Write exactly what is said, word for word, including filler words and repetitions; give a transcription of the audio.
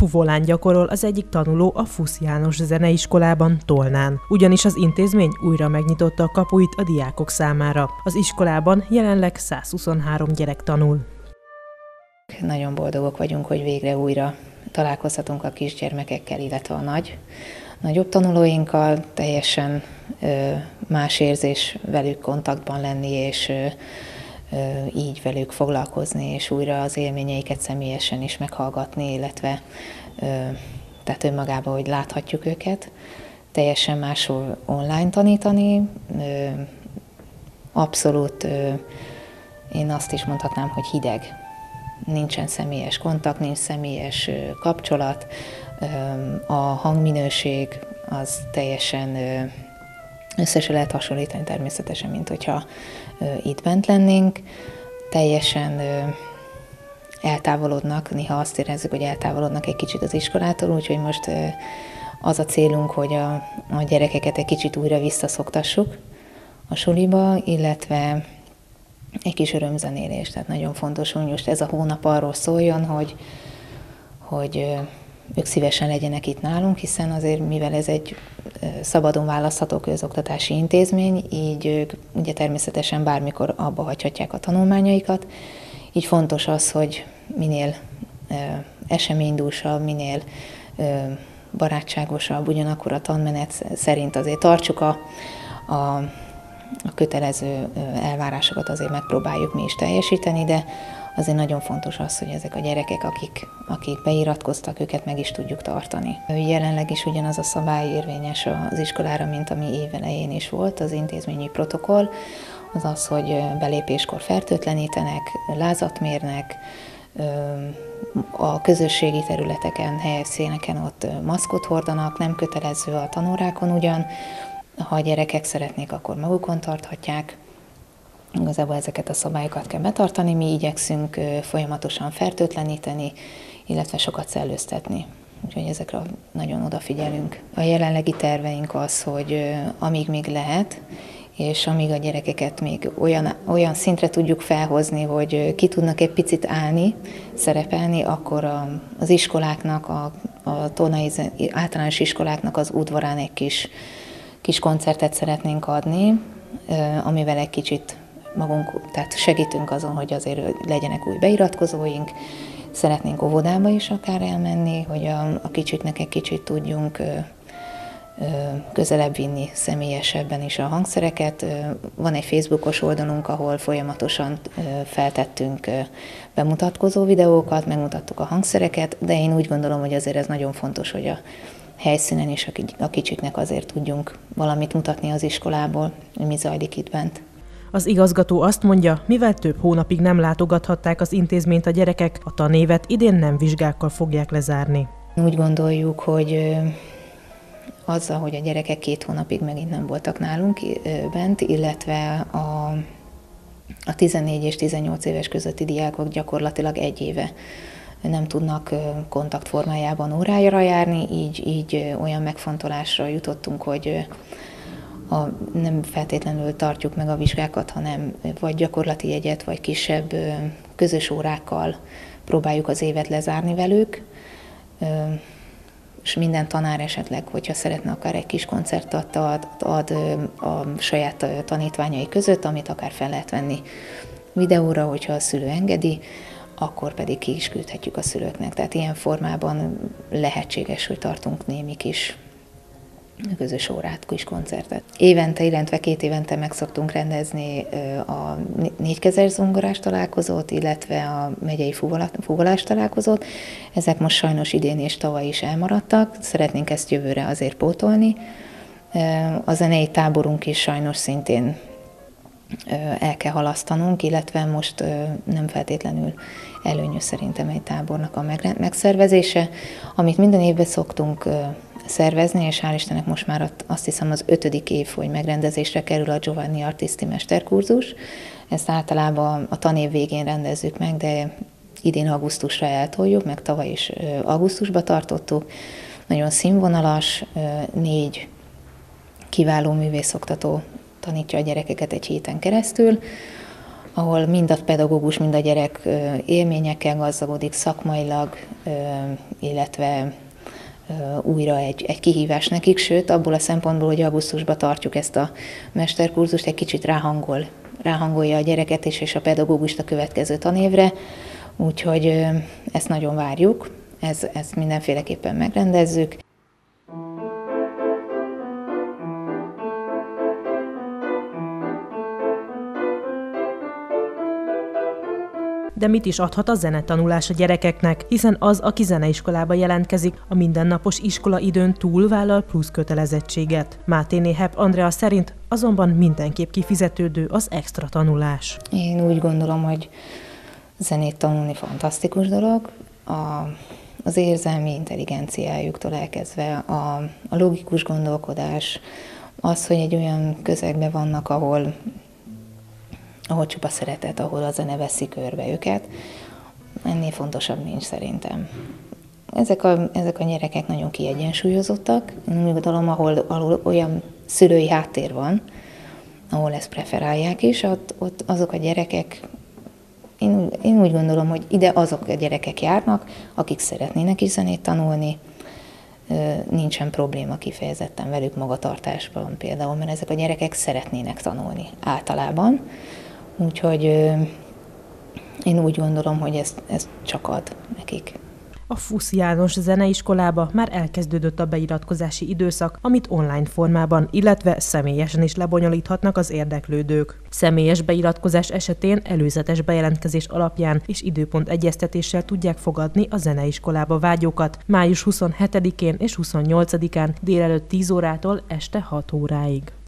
fuvolán gyakorol az egyik tanuló a Fusz János Zeneiskolában, Tolnán. Ugyanis az intézmény újra megnyitotta a kapuit a diákok számára. Az iskolában jelenleg százhuszonhárom gyerek tanul. Nagyon boldogok vagyunk, hogy végre újra találkozhatunk a kisgyermekekkel, illetve a nagy, nagyobb tanulóinkkal. Teljesen ö, más érzés velük kontaktban lenni, és ö, ö, így velük foglalkozni, és újra az élményeiket személyesen is meghallgatni, illetve ö, tehát önmagában, hogy láthatjuk őket. Teljesen máshol online tanítani. Ö, abszolút ö, én azt is mondhatnám, hogy hideg. Nincsen személyes kontakt, nincs személyes kapcsolat, a hangminőség az teljesen össze se lehet hasonlítani természetesen, mint hogyha itt bent lennénk. Teljesen eltávolodnak, néha azt érezzük, hogy eltávolodnak egy kicsit az iskolától, úgyhogy most az a célunk, hogy a, a gyerekeket egy kicsit újra visszaszoktassuk a suliba, illetve egy kis örömzenélés, tehát nagyon fontos, hogy most ez a hónap arról szóljon, hogy, hogy ők szívesen legyenek itt nálunk, hiszen azért, mivel ez egy szabadon választható közoktatási intézmény, így ők ugye természetesen bármikor abba hagyhatják a tanulmányaikat, így fontos az, hogy minél eseménydúsabb, minél barátságosabb, ugyanakkor a tanmenet szerint azért tartsuk a, a A kötelező elvárásokat azért megpróbáljuk mi is teljesíteni, de azért nagyon fontos az, hogy ezek a gyerekek, akik, akik beiratkoztak, őket meg is tudjuk tartani. Jelenleg is ugyanaz a szabály érvényes az iskolára, mint ami évelején is volt, az intézményi protokoll, az az, hogy belépéskor fertőtlenítenek, lázat mérnek, a közösségi területeken, helyszíneken ott maszkot hordanak, nem kötelező a tanórákon ugyan. Ha a gyerekek szeretnék, akkor magukon tarthatják. Igazából ezeket a szabályokat kell betartani, mi igyekszünk folyamatosan fertőtleníteni, illetve sokat szellőztetni. Úgyhogy ezekre nagyon odafigyelünk. A jelenlegi terveink az, hogy amíg még lehet, és amíg a gyerekeket még olyan, olyan szintre tudjuk felhozni, hogy ki tudnak egy picit állni, szerepelni, akkor a, az iskoláknak, a, a tolnai általános iskoláknak az udvarán egy kis kis koncertet szeretnénk adni, amivel egy kicsit magunk, tehát segítünk azon, hogy azért legyenek új beiratkozóink. Szeretnénk óvodába is akár elmenni, hogy a, a kicsiknek egy kicsit tudjunk ö, ö, közelebb vinni személyesebben is a hangszereket. Van egy Facebookos oldalunk, ahol folyamatosan ö, feltettünk ö, bemutatkozó videókat, megmutattuk a hangszereket, de én úgy gondolom, hogy azért ez nagyon fontos, hogy a helyszínen is a kicsiknek azért tudjunk valamit mutatni az iskolából, hogy mi zajlik itt bent. Az igazgató azt mondja, mivel több hónapig nem látogathatták az intézményt a gyerekek, a tanévet idén nem vizsgákkal fogják lezárni. Úgy gondoljuk, hogy azzal, hogy a gyerekek két hónapig megint nem voltak nálunk bent, illetve a, a tizennégy és tizennyolc éves közötti diákok gyakorlatilag egy éve nem tudnak kontakt formájában órájára járni, így, így olyan megfontolásra jutottunk, hogy a, nem feltétlenül tartjuk meg a vizsgákat, hanem vagy gyakorlati jegyet, vagy kisebb közös órákkal próbáljuk az évet lezárni velük, és minden tanár esetleg, hogyha szeretne, akár egy kis koncertet ad, ad a saját tanítványai között, amit akár fel lehet venni videóra, hogyha a szülő engedi, akkor pedig ki is küldhetjük a szülőknek. Tehát ilyen formában lehetséges, hogy tartunk némi kis közös órát, kis koncertet. Évente, illetve két évente meg szoktunk rendezni a négykezes zongorás találkozót, illetve a megyei fúvolás találkozót. Ezek most sajnos idén és tavaly is elmaradtak, szeretnénk ezt jövőre azért pótolni. A zenei táborunk is sajnos szintén el kell halasztanunk, illetve most nem feltétlenül előnyös szerintem egy tábornak a megszervezése. Amit minden évben szoktunk szervezni, és hál' Istennek most már azt hiszem az ötödik év, hogy megrendezésre kerül a Giovanni Artisti mesterkurzus. Ezt általában a tanév végén rendezzük meg, de idén augusztusra eltoljuk, meg tavaly is augusztusba tartottuk. Nagyon színvonalas, négy kiváló művészoktató tanítja a gyerekeket egy héten keresztül. ahol mind a pedagógus, mind a gyerek élményekkel gazdagodik szakmailag, illetve újra egy, egy kihívás nekik, sőt, abból a szempontból, hogy augusztusban tartjuk ezt a mesterkurzust, egy kicsit ráhangol, ráhangolja a gyereket is, és a pedagógust a következő tanévre, úgyhogy ezt nagyon várjuk, ez, ezt mindenféleképpen megrendezzük. De mit is adhat a zenetanulás a gyerekeknek, hiszen az, aki zeneiskolába jelentkezik, a mindennapos iskolaidőn túl vállal plusz kötelezettséget. Máténé Hepp Andrea szerint azonban mindenképp kifizetődő az extra tanulás. Én úgy gondolom, hogy zenét tanulni fantasztikus dolog. A, az érzelmi intelligenciájuktól elkezdve a, a logikus gondolkodás, az, hogy egy olyan közegben vannak, ahol ahol csupa szeretet, ahol a zene veszi körbe őket. Ennél fontosabb nincs szerintem. Ezek a, ezek a gyerekek nagyon kiegyensúlyozottak. Én úgy gondolom, ahol, ahol olyan szülői háttér van, ahol ezt preferálják is, ott, ott azok a gyerekek, én, én úgy gondolom, hogy ide azok a gyerekek járnak, akik szeretnének is zenét tanulni, nincsen probléma kifejezetten velük magatartásban például, mert ezek a gyerekek szeretnének tanulni általában. Úgyhogy én úgy gondolom, hogy ezt, ezt csak ad nekik. A Fusz János Zeneiskolába már elkezdődött a beiratkozási időszak, amit online formában, illetve személyesen is lebonyolíthatnak az érdeklődők. Személyes beiratkozás esetén előzetes bejelentkezés alapján és időpont egyeztetéssel tudják fogadni a zeneiskolába vágyókat május huszonhetedikén és huszonnyolcadikán délelőtt tíz órától este hat óráig.